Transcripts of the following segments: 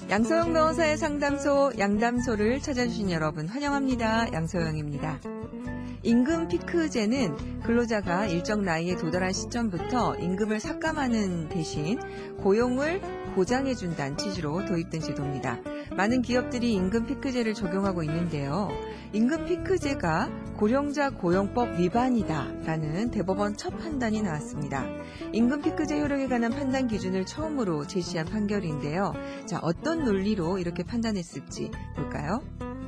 양소영 변호사의 상담소 양담소를 찾아주신 여러분 환영합니다. 양소영입니다. 임금 피크제는 근로자가 일정 나이에 도달한 시점부터 임금을 삭감하는 대신 고용을 보장해준다는 취지로 도입된 제도입니다. 많은 기업들이 임금 피크제를 적용하고 있는데요. 임금 피크제가 고령자 고용법 위반이다라는 대법원 첫 판단이 나왔습니다. 임금 피크제 효력에 관한 판단 기준을 처음으로 제시한 판결인데요. 자, 어떤 논리로 이렇게 판단했을지 볼까요?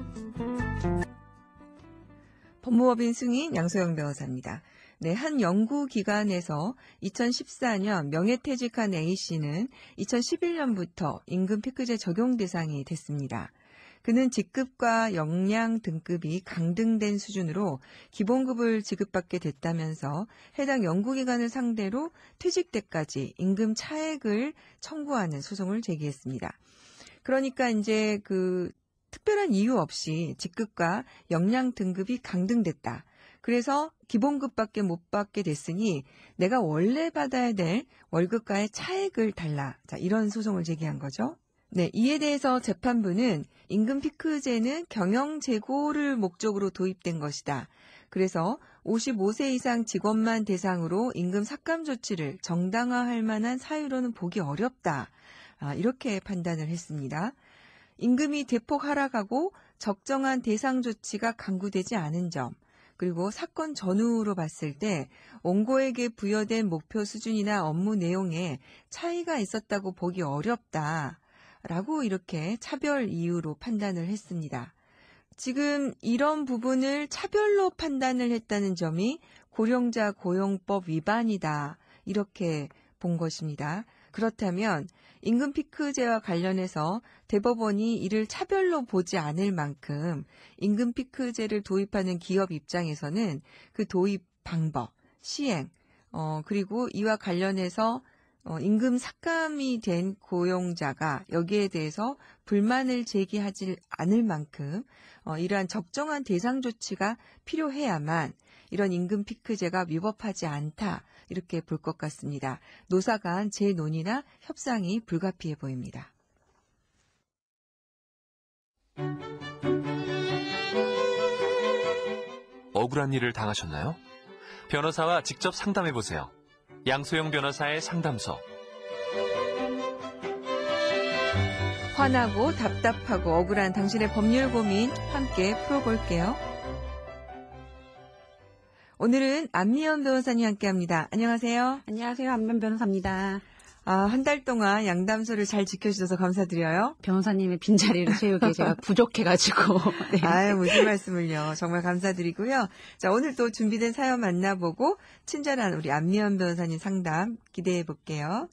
법무법인 승인 양소영 변호사입니다. 네, 한 연구기관에서 2014년 명예퇴직한 A씨는 2011년부터 임금 피크제 적용 대상이 됐습니다. 그는 직급과 역량 등급이 강등된 수준으로 기본급을 지급받게 됐다면서 해당 연구기관을 상대로 퇴직 때까지 임금 차액을 청구하는 소송을 제기했습니다. 그러니까 이제 특별한 이유 없이 직급과 역량 등급이 강등됐다. 그래서 기본급밖에 못 받게 됐으니 내가 원래 받아야 될 월급과의 차액을 달라. 자, 이런 소송을 제기한 거죠. 네, 이에 대해서 재판부는 임금 피크제는 경영 재고를 목적으로 도입된 것이다. 그래서 55세 이상 직원만 대상으로 임금 삭감 조치를 정당화할 만한 사유로는 보기 어렵다. 이렇게 판단을 했습니다. 임금이 대폭 하락하고 적정한 대상 조치가 강구되지 않은 점, 그리고 사건 전후로 봤을 때 원고에게 부여된 목표 수준이나 업무 내용에 차이가 있었다고 보기 어렵다라고 이렇게 차별 이유로 판단을 했습니다. 지금 이런 부분을 차별로 판단을 했다는 점이 고령자 고용법 위반이다 이렇게 본 것입니다. 그렇다면 임금 피크제와 관련해서 대법원이 이를 차별로 보지 않을 만큼 임금 피크제를 도입하는 기업 입장에서는 그 도입 방법, 시행, 그리고 이와 관련해서 임금 삭감이 된 고용자가 여기에 대해서 불만을 제기하지 않을 만큼 이러한 적정한 대상 조치가 필요해야만 이런 임금 피크제가 위법하지 않다 이렇게 볼 것 같습니다. 노사 간 재논의나 협상이 불가피해 보입니다. 억울한 일을 당하셨나요? 변호사와 직접 상담해보세요. 양소영 변호사의 상담소. 화나고 답답하고 억울한 당신의 법률 고민 함께 풀어볼게요. 오늘은 안미연 변호사님 함께합니다. 안녕하세요. 안녕하세요. 안미연 변호사입니다. 한 달 동안 양담소를 잘 지켜주셔서 감사드려요. 변호사님의 빈자리를 채우기에 제가 부족해가지고. 네. 아유, 무슨 말씀을요. 정말 감사드리고요. 자, 오늘 또 준비된 사연 만나보고 친절한 우리 안미연 변호사님 상담 기대해 볼게요.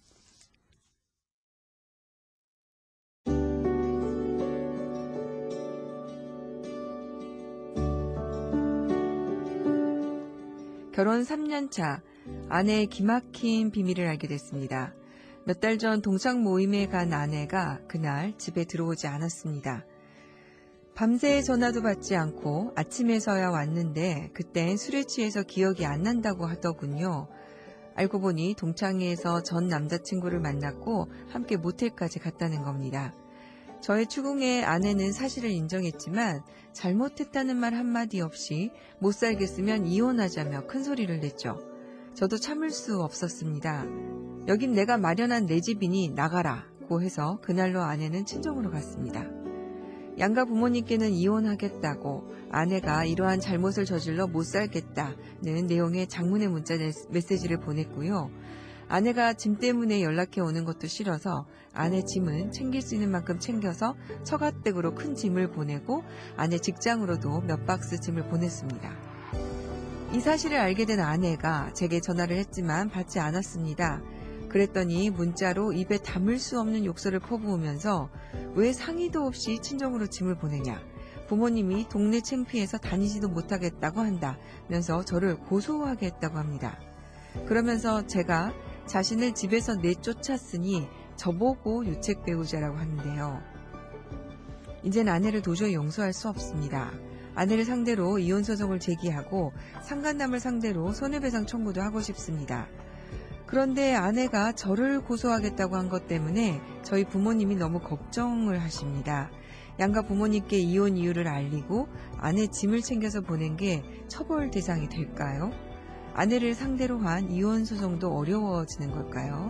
결혼 3년 차, 아내의 기막힌 비밀을 알게 됐습니다. 몇 달 전 동창 모임에 간 아내가 그날 집에 들어오지 않았습니다. 밤새 전화도 받지 않고 아침에서야 왔는데 그땐 술에 취해서 기억이 안 난다고 하더군요. 알고 보니 동창회에서 전 남자친구를 만났고 함께 모텔까지 갔다는 겁니다. 저의 추궁에 아내는 사실을 인정했지만 잘못했다는 말 한마디 없이 못 살겠으면 이혼하자며 큰 소리를 냈죠. 저도 참을 수 없었습니다. 여긴 내가 마련한 내 집이니 나가라고 해서 그날로 아내는 친정으로 갔습니다. 양가 부모님께는 이혼하겠다고 아내가 이러한 잘못을 저질러 못 살겠다는 내용의 장문의 문자 메시지를 보냈고요. 아내가 짐 때문에 연락해 오는 것도 싫어서 아내 짐은 챙길 수 있는 만큼 챙겨서 처가댁으로 큰 짐을 보내고 아내 직장으로도 몇 박스 짐을 보냈습니다. 이 사실을 알게 된 아내가 제게 전화를 했지만 받지 않았습니다. 그랬더니 문자로 입에 담을 수 없는 욕설을 퍼부으면서 왜 상의도 없이 친정으로 짐을 보내냐. 부모님이 동네 창피해서 다니지도 못하겠다고 한다면서 저를 고소하게 했다고 합니다. 그러면서 제가 자신을 집에서 내쫓았으니 저보고 유책 배우자라고 하는데요. 이젠 아내를 도저히 용서할 수 없습니다. 아내를 상대로 이혼소송을 제기하고 상간남을 상대로 손해배상 청구도 하고 싶습니다. 그런데 아내가 저를 고소하겠다고 한 것 때문에 저희 부모님이 너무 걱정을 하십니다. 양가 부모님께 이혼 이유를 알리고 아내 짐을 챙겨서 보낸 게 처벌 대상이 될까요? 아내를 상대로 한 이혼 소송도 어려워지는 걸까요?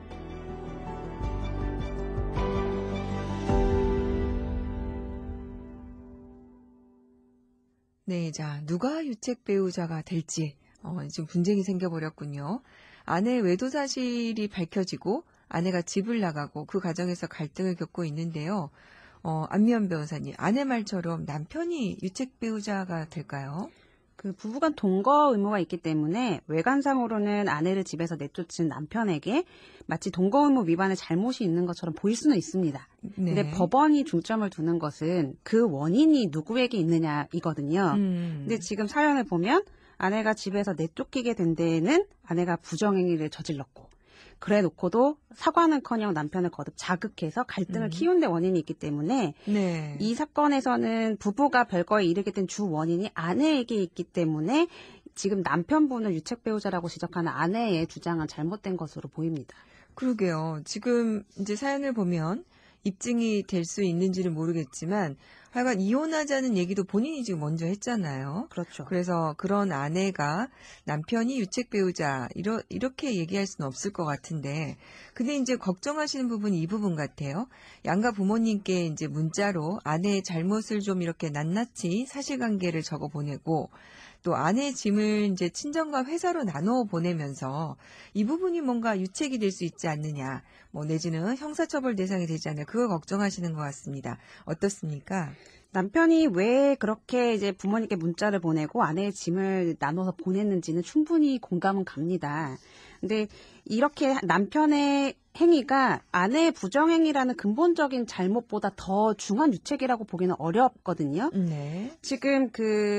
네, 자, 누가 유책 배우자가 될지 지금 분쟁이 생겨버렸군요. 아내의 외도 사실이 밝혀지고 아내가 집을 나가고 그 과정에서 갈등을 겪고 있는데요. 안미연 변호사님, 아내 말처럼 남편이 유책 배우자가 될까요? 그 부부간 동거 의무가 있기 때문에 외관상으로는 아내를 집에서 내쫓은 남편에게 마치 동거 의무 위반의 잘못이 있는 것처럼 보일 수는 있습니다. 네. 근데 법원이 중점을 두는 것은 그 원인이 누구에게 있느냐이거든요. 근데 지금 사연을 보면 아내가 집에서 내쫓기게 된 데에는 아내가 부정행위를 저질렀고 그래 놓고도 사과는커녕 남편을 거듭 자극해서 갈등을 키운 데 원인이 있기 때문에 네. 이 사건에서는 부부가 별거에 이르게 된 주 원인이 아내에게 있기 때문에 지금 남편분을 유책 배우자라고 지적하는 아내의 주장은 잘못된 것으로 보입니다. 그러게요. 지금 이제 사연을 보면 입증이 될 수 있는지는 모르겠지만 하여간 이혼하자는 얘기도 본인이 지금 먼저 했잖아요. 그렇죠. 그래서 그런 아내가 남편이 유책 배우자 이렇게 얘기할 수는 없을 것 같은데 근데 이제 걱정하시는 부분이 이 부분 같아요. 양가 부모님께 이제 문자로 아내의 잘못을 좀 이렇게 낱낱이 사실관계를 적어 보내고 또 아내의 짐을 이제 친정과 회사로 나누어 보내면서 이 부분이 뭔가 유책이 될 수 있지 않느냐, 뭐 내지는 형사처벌 대상이 되지 않느냐, 그걸 걱정하시는 것 같습니다. 어떻습니까? 남편이 왜 그렇게 이제 부모님께 문자를 보내고 아내의 짐을 나눠서 보냈는지는 충분히 공감은 갑니다. 근데 이렇게 남편의 행위가 아내의 부정행위라는 근본적인 잘못보다 더 중한 유책이라고 보기는 어렵거든요. 네. 지금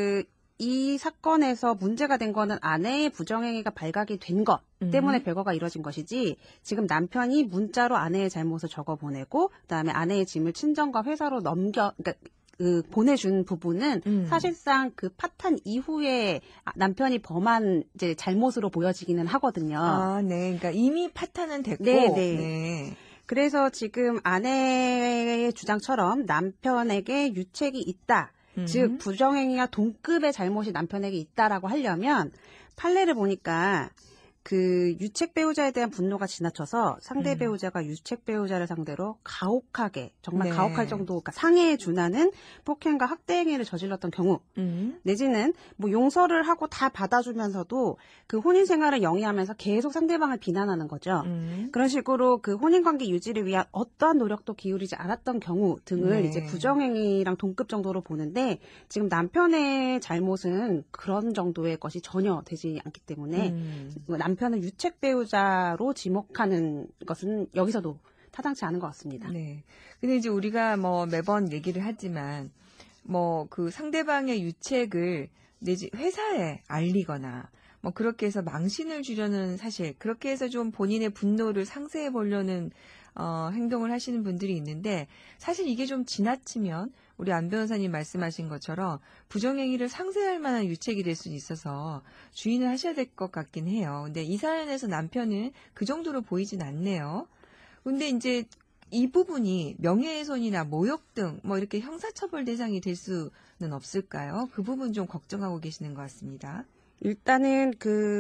이 사건에서 문제가 된 거는 아내의 부정행위가 발각이 된 것 때문에 별거가 이뤄진 것이지 지금 남편이 문자로 아내의 잘못을 적어보내고 그다음에 아내의 짐을 친정과 회사로 보내준 부분은 사실상 그 파탄 이후에 남편이 범한 이제 잘못으로 보여지기는 하거든요. 아, 네. 그러니까 이미 파탄은 됐고. 네. 네. 그래서 지금 아내의 주장처럼 남편에게 유책이 있다. 즉 부정행위와 동급의 잘못이 남편에게 있다라고 하려면 판례를 보니까 그 유책 배우자에 대한 분노가 지나쳐서 상대 배우자가 유책 배우자를 상대로 가혹하게 정말 네. 가혹할 정도 그러니까 상해에 준하는 폭행과 학대 행위를 저질렀던 경우 내지는 뭐 용서를 하고 다 받아주면서도 그 혼인 생활을 영위하면서 계속 상대방을 비난하는 거죠. 그런 식으로 그 혼인 관계 유지를 위한 어떠한 노력도 기울이지 않았던 경우 등을 네. 이제 부정행위랑 동급 정도로 보는데 지금 남편의 잘못은 그런 정도의 것이 전혀 되지 않기 때문에 남편을 유책 배우자로 지목하는 것은 여기서도 타당치 않은 것 같습니다. 네. 근데 이제 우리가 뭐 매번 얘기를 하지만 뭐 그 상대방의 유책을 내지 회사에 알리거나 뭐 그렇게 해서 망신을 주려는 사실 그렇게 해서 좀 본인의 분노를 상쇄해 보려는 행동을 하시는 분들이 있는데 사실 이게 좀 지나치면 우리 안 변호사님 말씀하신 것처럼 부정행위를 상쇄할 만한 유책이 될 수 있어서 주의는 하셔야 될 것 같긴 해요. 근데 이 사연에서 남편은 그 정도로 보이진 않네요. 근데 이제 이 부분이 명예훼손이나 모욕 등 뭐 이렇게 형사처벌 대상이 될 수는 없을까요? 그 부분 좀 걱정하고 계시는 것 같습니다. 일단은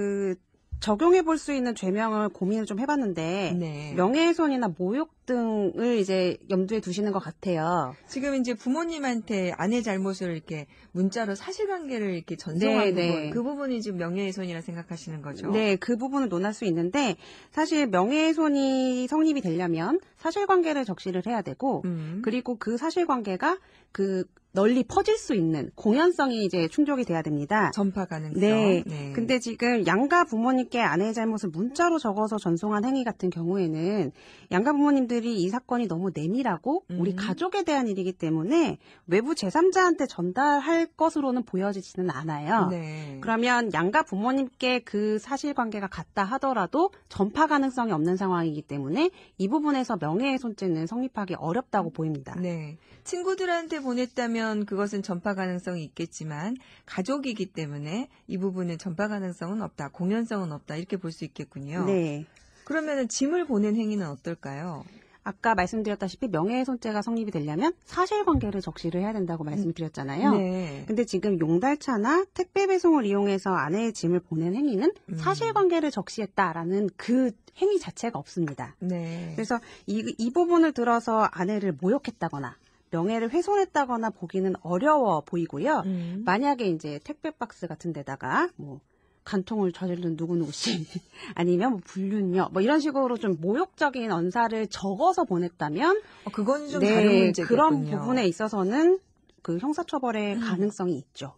적용해 볼 수 있는 죄명을 고민을 좀 해봤는데 네. 명예훼손이나 모욕 등을 이제 염두에 두시는 것 같아요. 지금 이제 부모님한테 아내 잘못을 이렇게 문자로 사실관계를 이렇게 전송한 부분, 그 부분이 지금 명예훼손이라 생각하시는 거죠? 네, 그 부분을 논할 수 있는데 사실 명예훼손이 성립이 되려면 사실관계를 적시를 해야 되고 그리고 그 사실관계가 널리 퍼질 수 있는 공연성이 이제 충족이 돼야 됩니다. 전파 가능성. 네. 네. 근데 지금 양가 부모님께 아내의 잘못을 문자로 적어서 전송한 행위 같은 경우에는 양가 부모님들 변호사들이 이 사건이 너무 내밀하고 우리 음. 가족에 대한 일이기 때문에 외부 제3자한테 전달할 것으로는 보여지지는 않아요. 네. 그러면 양가 부모님께 그 사실관계가 같다 하더라도 전파 가능성이 없는 상황이기 때문에 이 부분에서 명예훼손죄는 성립하기 어렵다고 보입니다. 네. 친구들한테 보냈다면 그것은 전파 가능성이 있겠지만 가족이기 때문에 이 부분은 전파 가능성은 없다, 공연성은 없다 이렇게 볼 수 있겠군요. 네. 그러면은 짐을 보낸 행위는 어떨까요? 아까 말씀드렸다시피 명예훼손죄가 성립이 되려면 사실관계를 적시를 해야 된다고 말씀드렸잖아요. 네. 근데 지금 용달차나 택배 배송을 이용해서 아내의 짐을 보낸 행위는 사실관계를 적시했다라는 그 행위 자체가 없습니다. 네. 그래서 이 부분을 들어서 아내를 모욕했다거나 명예를 훼손했다거나 보기는 어려워 보이고요. 만약에 이제 택배 박스 같은 데다가 뭐 간통을 저지른 누구누구 씨 아니면 뭐 불륜녀 뭐 이런 식으로 좀 모욕적인 언사를 적어서 보냈다면 그건 좀 다른 문제겠군요. 그런 부분에 있어서는 그 형사처벌의 가능성이 있죠.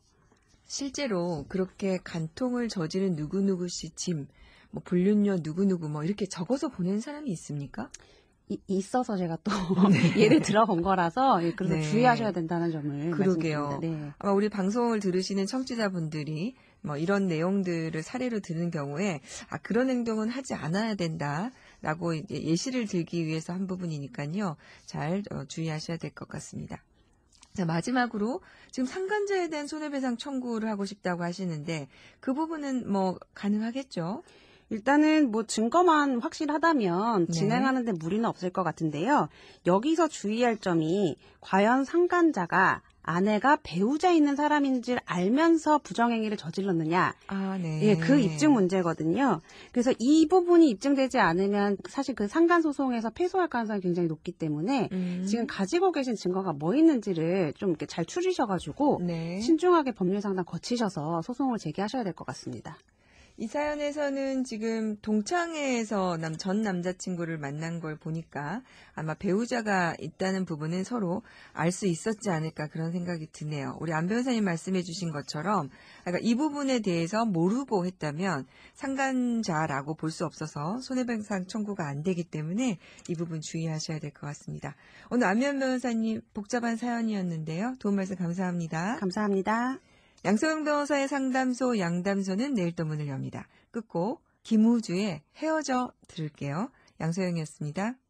실제로 그렇게 간통을 저지른 누구누구 씨 짐, 뭐 불륜녀 누구누구 뭐 이렇게 적어서 보낸 사람이 있습니까? 있어서 제가 또 예를 들어본 거라서 그래서 네. 주의하셔야 된다는 점을 그러게요. 말씀드립니다. 네. 아마 우리 방송을 들으시는 청취자분들이 뭐 이런 내용들을 사례로 들은 경우에 그런 행동은 하지 않아야 된다라고 이제 예시를 들기 위해서 한 부분이니까요. 잘 주의하셔야 될 것 같습니다. 자, 마지막으로 지금 상간자에 대한 손해배상 청구를 하고 싶다고 하시는데 그 부분은 뭐 가능하겠죠? 일단은 뭐 증거만 확실하다면 네. 진행하는데 무리는 없을 것 같은데요. 여기서 주의할 점이 과연 상간자가 아내가 배우자 있는 사람인지 알면서 부정행위를 저질렀느냐. 네. 예, 그 입증 문제거든요. 그래서 이 부분이 입증되지 않으면 사실 그 상간 소송에서 패소할 가능성이 굉장히 높기 때문에 지금 가지고 계신 증거가 뭐 있는지를 좀 이렇게 잘 추리셔가지고 네. 신중하게 법률 상담 거치셔서 소송을 제기하셔야 될 것 같습니다. 이 사연에서는 지금 동창회에서 전 남자친구를 만난 걸 보니까 아마 배우자가 있다는 부분은 서로 알 수 있었지 않을까 그런 생각이 드네요. 우리 안 변호사님 말씀해 주신 것처럼 그러니까 이 부분에 대해서 모르고 했다면 상간자라고 볼 수 없어서 손해배상 청구가 안 되기 때문에 이 부분 주의하셔야 될 것 같습니다. 오늘 안면 변호사님 복잡한 사연이었는데요. 도움 말씀 감사합니다. 감사합니다. 양소영 변호사의 상담소 양담소는 내일 또 문을 엽니다. 끝곡 김우주의 헤어져 들을게요. 양소영이었습니다.